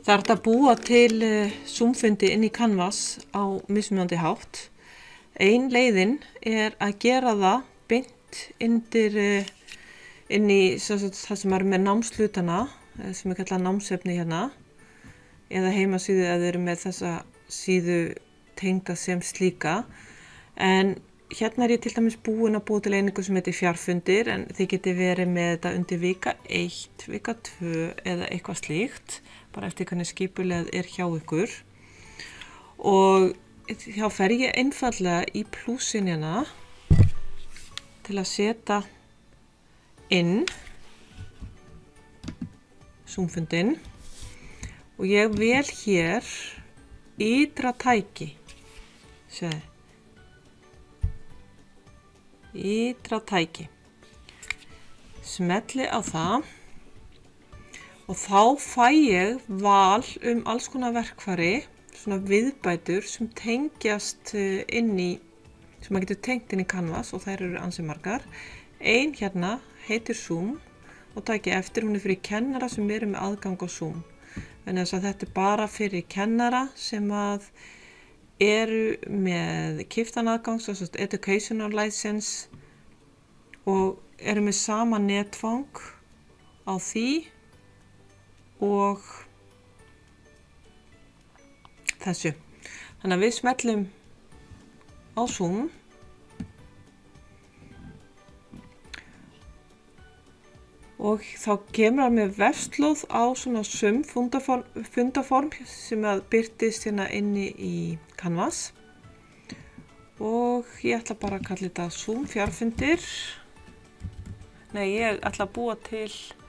Það er hægt að búa til Zoom-fundi inn í Canvas á mismunandi hátt. Ein leiðin er að gera það beint inn í það sem er með námslutana, sem er kallað námsefni hérna, eða heimasíðu eða eru með þessa síðu tengda sem slíka. En hérna er ég til dæmis búin að búa til einingu sem heitir fjarfundir, en þið geti verið með þetta undir vika 1, vika 2 eða eitthvað slíkt, bara eftir hvernig skipulegð er hjá ykkur. Og þá fer ég einfallega í plúsin hérna til að setja inn Zoom-fundin og ég vel hér ytra tæki. Sjáðu. Ytra tæki. Smelli á það og þá fæ ég val alls konar verkfæri, svona viðbætur sem tengjast inn í, sem maður getur tengt inn í Canvas og þær eru ansi margar. Ein hérna heitir Zoom og taki eftir, hún er fyrir kennara sem eru með aðgang á Zoom. En þess að þetta er bara fyrir kennara sem að eru með keyptan aðgang, svo educational license og eru með sama netfang á því og þessu. Þannig að við smellum á Zoom og þá kemur það með vefslóð á svona fundaform sem að birtist hérna inni í Canvas og ég ætla bara að kalla þetta Zoom fjarfundir. Nei, ég ætla að búa til,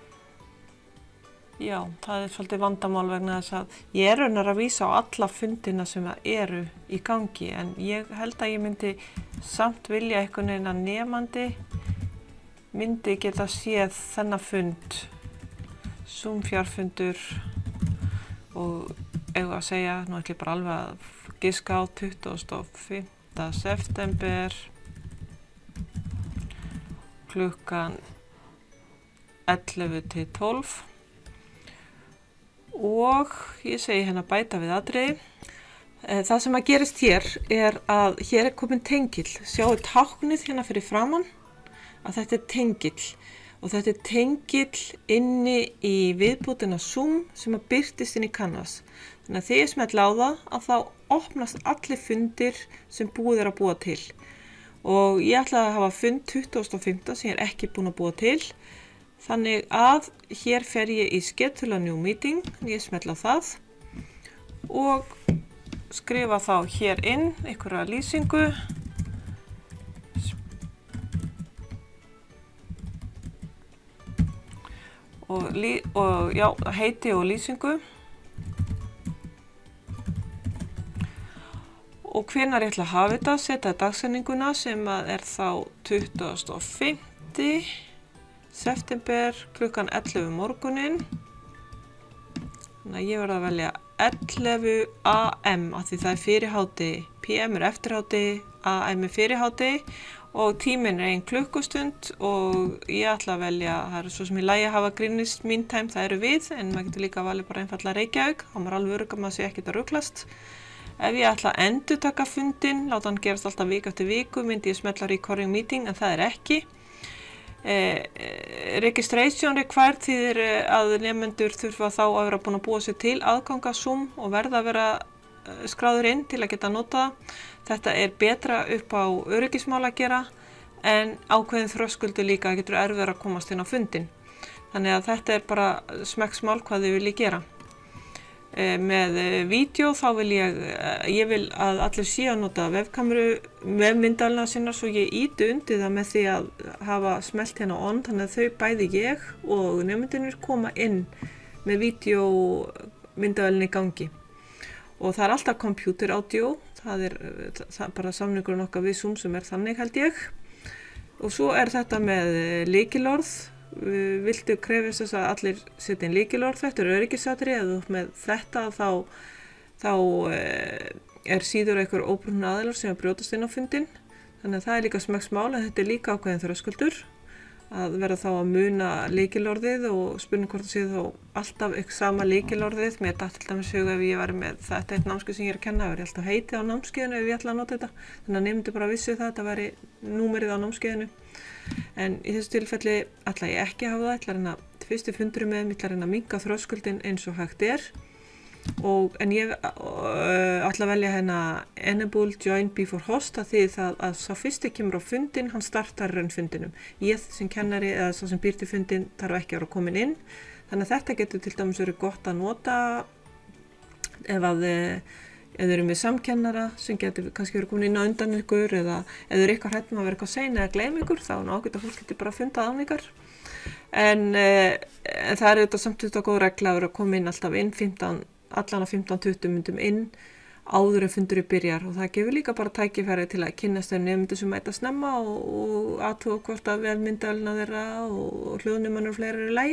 já, það er svolítið vandamál vegna þess að ég er raunar að vísa á alla fundina sem eru í gangi, en ég held að ég myndi samt vilja einhvern veginn að nemandi myndi geta séð þennan fund, Zoom fjarfundur og eigum að segja, nú ætlum ég bara alveg að giska á 25. september klukkan 11 til 12 og ég segi hérna bæta við atriði. Það sem að gerist hér er að hér er komin tengill. Sjáu táknið hérna fyrir framann að þetta er tengill og þetta er tengill inni í viðbútina Zoom sem að birtist inn í Canvas. Þannig að þegar ég smetla á það að þá opnast allir fundir sem búið er að búa til. Og ég ætla að hafa fund 25. sem ég er ekki búin að búa til. Þannig að hér fer ég í Schedule a new meeting, ég smetla á það og skrifa þá hér inn einhverja lýsingu. Og já, heiti og lýsingu. Og hvenær ég ætla að hafa þetta, setja dagsendinguna sem er þá 25. september klukkan 11 morgunin. Þannig að ég verð að velja 11 AM af því það er fyrir hádegi. PM er eftir hádegi, AM er fyrir hádegi og tíminn er 1 klukkustund og ég ætla að velja, það er svo sem í lagi að hafa grínist mean time, það eru við, en maður getur líka að valja bara einfallega Reykjavík, þá maður alveg örugg að maður sé ekkert að ruglast. Ef ég ætla að endurtaka fundinn, láta hann gerast alltaf viku eftir viku, myndi ég smetla recording meeting, en það er ekki. Registration required þýðir að nemendur þurfa þá að vera búin að búa sér til aðganga Zoom og verða að vera skráður inn til að geta nota það. Þetta er betra upp á öryggismál að gera, en ákveðin þröskuldur líka getur erfiðara að komast inn á fundinn. Þannig að þetta er bara smekksmál hvað þið viljið gera. Með vídeo þá vil ég vil að allir séu að nota vefmyndalina sinna svo ég íti undir það með því að hafa smellt hérna on, þannig að þau bæði ég og nemendurnir koma inn með vídeomyndavélinni í gangi. Og það er alltaf computer audio, það er bara samningurinn okkar við Zoom sem er þannig held ég. Og svo er þetta með lykilorð. Viltu krefist þess að allir setja inn lykilorð, þetta er öryggisatriði, eða með þetta þá er síður einhver óbrunna aðilar sem að brjótast inn á fundinn. Þannig að það er líka smekksmál, en þetta er líka ákveðin þröskuldur að vera þá að muna lykilorðið og spurning hvort það sé þá alltaf ykkur sama lykilorðið. Mér datt til dæmis hug ef ég var með þetta eitt námskeið sem ég er að kenna, það alltaf heitið á námskeiðinu ef ég ætla að nota þetta. Þannig að nemendur bara vissu það, þetta væri númerið á námskeiðinu. En í þessu tilfelli ætla ég ekki að hafa það, ætla að reyna fyrstu fundurum með, ætla að reyna að minnka þröskuldin eins og hægt er. En ég ætla að velja hérna enable join before host að því að sá fyrsti kemur á fundin, hann startar raun fundinum. Ég sem kennari eða sá sem býr til fundin þarf ekki að vera komin inn. Þannig að þetta getur til dæmis verið gott að nota ef þau eru með samkennara sem getur kannski verið komin inn á undan ykkur eða ef þau eru eitthvað hrætt með að vera eitthvað sein eða gleyma ykkur, þá er ágætt að fólk getur bara fundað án ykkar. En það er auðvitað samt góð regla að vera að koma inn alltaf inn allan að 15-20 myndum inn áður en fundur byrjar og það gefur líka bara tækifæri til að kynnast þeim nemendur sem mæta snemma og athuga hvort að velmyndalina þeirra og hljóðnumanur og fleira eru í lagi.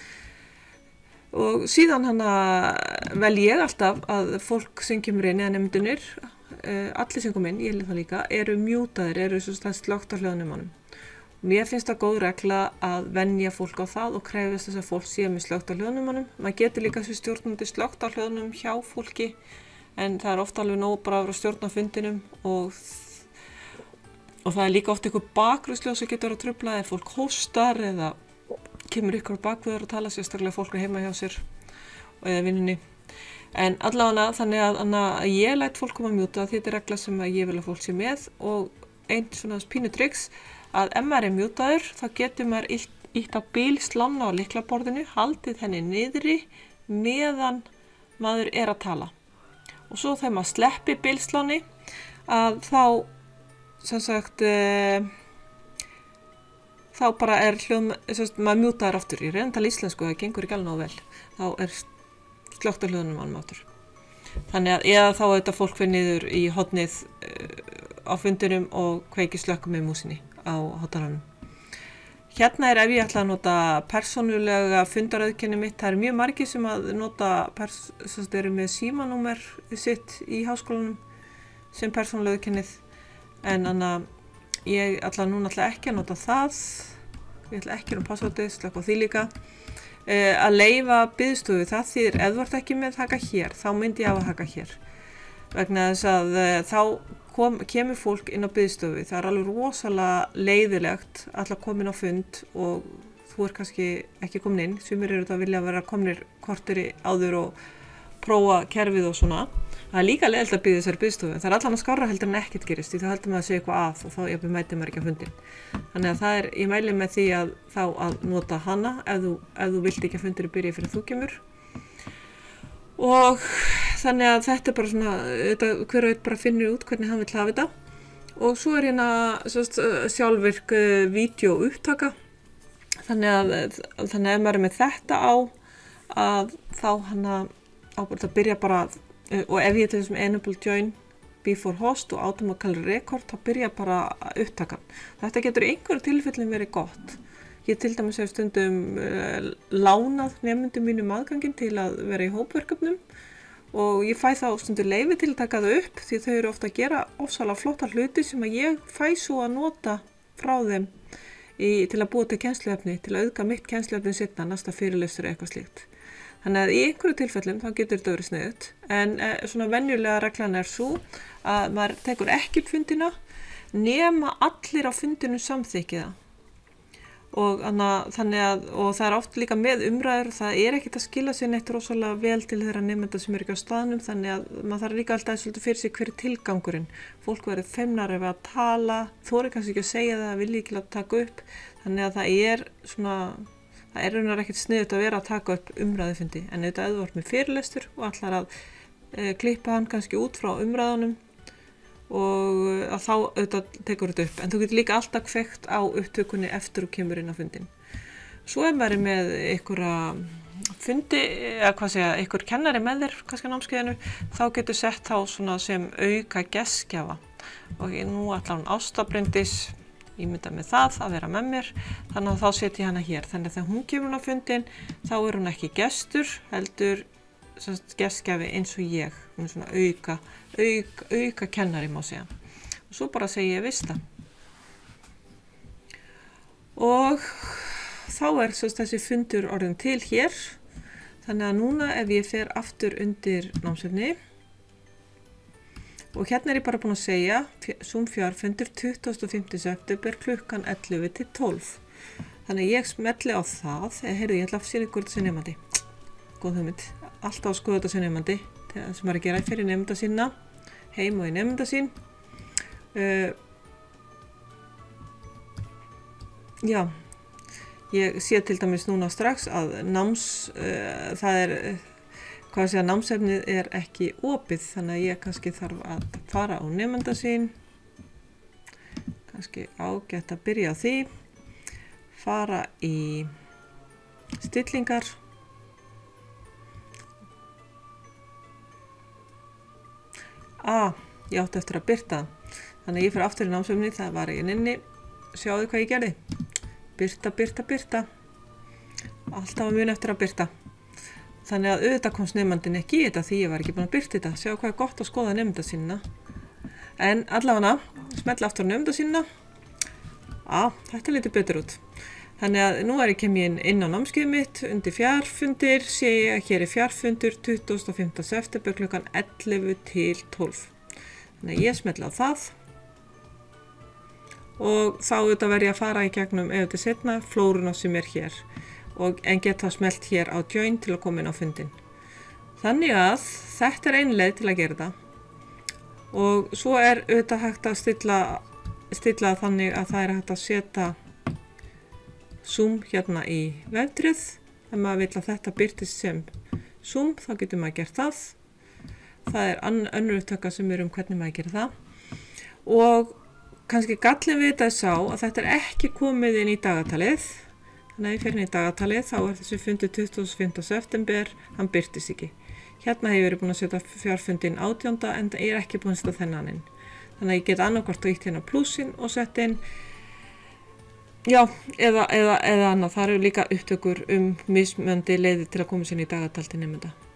Og síðan vel ég alltaf að fólk sem kemur inn eða nemendurnir, allir sem kom inn, ég held það líka, eru mjútaðir, eru slökkt á hljóðnumanum. Mér finnst það góð regla að venja fólk á það og krefist þess að fólk sé með slökkt á hljóðnumanum. Maður getur líka sem stjórnandi slökkt á hljóðnum hjá fólki en það er ofta alveg nóg bara að vera að stjórna fundinum og það er líka oft eitthvað bakgrunnshljóð sem getur að trufla ef fólk hóstar eða kemur ykkur á bakvöður og tala sérstaklega fólk er heima hjá sér eða vinnunni. En allavega þannig að ég læt fólk koma að mjúta, þetta er regla sem ég vil að fólk sé með og einn svona pínu tricks að ef maður er mjútaður þá getur maður ítt á bílslána á lyklaborðinu, haldið henni niðri meðan maður er að tala. Og svo þegar maður sleppi bílsláni að þá sem sagt þá bara er maður mjútaður aftur. Ég reyndi að tala íslensku, það gengur ekki alveg nógu vel. Þá er slökkt á hljóðnum mannum aftur. Þannig að eða þá þetta fólk fyrir niður í hornið á fundinum og kveiki slökkum með músinni á hátalarnum. Hérna ef ég ætla að nota persónulega fundarauðkenni mitt, það eru mjög margir sem að nota eru með símanúmer sitt í háskólanum sem persónulega auðkennið en ég ætla núna ekki að nota það, ég ætla ekki passwordið, slökk á því líka. Að leyfa biðstofu, það þýðir ef þú ert ekki með haka hér, þá myndi ég hafa haka hér. Vegna þess að þá kemur fólk inn á biðstofu, það er alveg rosalega leiðilegt að koma inn á fund og þú er kannski ekki komin inn, sumir eru þetta að vilja vera komnir korteri áður og prófa kerfið og svona. Það er líka leiðilegt að bíða þessari biðstofu, það er allan að skárra heldur en ekkert gerist, því þá heldur maður að segja eitthvað að og þá mætir maður ekki á fundin. Þannig að ég mæli með því að nota hana ef þú vilt ekki að fundur byrja fyrir þú kemur. Og þannig að þetta er bara svona, hver og einn bara finnur út hvernig hann vill hafa þetta. Og svo er hérna sjálfvirk vídeóupptaka. Þannig að ef maður er með þetta á, að þá að byrja bara, og ef ég til þessum enable join before host og automacal record, þá byrja bara upptakan. Þetta getur í einhverju tilfellum verið gott. Ég til dæmis hef stundum lánað nemendum mínum aðganginn til að vera í hópverkefnum og ég fæ þá stundum leyfi til að taka það upp því þau eru ofta að gera ofsalega flotta hluti sem að ég fæ svo að nota frá þeim til að búa til kennsluefni, til að auðga mitt kennsluefni seinna, næsta fyrirlestur eða eitthvað slíkt. Þannig að í einhverju tilfellum þá getur þetta verið sniðugt en svona venjulega reglan er svo að maður tekur ekki upp fundina nema allir á fundinu samþykki það. Og það er oft líka með umræður, það er ekkert að skila sér neitt rosalega vel til þeirra nemenda sem eru ekki á staðnum, þannig að maður þarf líka alltaf svolítið fyrir sig hver er tilgangurinn. Fólk verður feimnara við að tala, þorir kannski ekki að segja það, vilja ekki að taka upp, þannig að það er raunar ekkert sniðugt að vera að taka upp umræðufundi, en auðvitað ef þú ert með fyrirlestur og ætlar að klippa hann kannski út frá umræðunum og að þá auðvitað tekur þetta upp. En þú getur líka alltaf kveikt á upptökunni eftir og kemur inn á fundin. Svo ef maður er með einhverja fundi, einhver kennari með þér kannski á námskeiðinu, þá getur sett þá svona sem auka gestgjafa. Og nú ætlar hún Ásta Bryndís, ímynda með það að vera með mér, þannig að þá setja ég hana hér. Þannig að þegar hún kemur á fundin, þá er hún ekki gestur, heldur gestgjafi eins og ég, hún er svona auka kennari má segja. Og svo bara segi ég vista. Og þá þessi fundur orðin til hér. Þannig að núna ef ég fer aftur undir námsefni og hérna ég bara búin að segja Zoom fjarfundur 25. september klukkan 11 til 12. Þannig að ég smelli á það. Heyrðu, ég ætla að sýna ykkur þetta sem nemandi. Góð hugmynd. Alltaf að skoða þetta sem nemandi. Það sem að gera fyrir nemenda sína. Heim og í nemenda sín. Já, ég sé til dæmis núna strax að námsefnið er ekki opið, þannig að ég kannski þarf að fara á nemenda sín, kannski ágætt að byrja á því, fara í stillingar, ég átti eftir að birta, þannig að ég fyrir aftur í námsefnið, það var ég inni, sjáðu hvað ég gerði. Birta. Alltaf að muna eftir að birta. Þannig að auðvitað komst nemandinn ekki í þetta því ég var ekki búin að birta þetta. Sjá hvað er gott að skoða nemenda sína. En allavega, smetla aftur á nemenda sína. Þetta lítur betur út. Þannig að nú ég kem inn á námskeiðið mitt undir fjarfundir. Sé ég að hér er fjarfundur 25. september klukkan 11 til 12. Þannig að ég smetla á það. Og þá auðvitað verð ég að fara í gegnum auðvitað setna flóruna sem er hér en geta smelt hér á join til að koma inn á fundin. Þannig að þetta er ein leið til að gera það og svo er auðvitað hægt að stilla þannig að það er hægt að setja Zoom hérna í veftrið. Ef maður vill að þetta birtist sem Zoom þá getur maður gert það. Það er önnur upptaka sem er hvernig maður gerir það og kannski gallin við þetta sá að þetta er ekki komið inn í dagatalið. Þannig að ég fer inn í dagatalið, þá er þessi fundur 25. september, hann birtist ekki. Hérna hef ég verið búin að setja fjarfundin 18. en það er ekki búin að setja þennan inn. Þannig að ég get annarkvort ítt hérna plussin og sett inn, eða annað. Það eru líka upptökur mismöndi leiðir til að koma sér inn í dagatal til nemenda.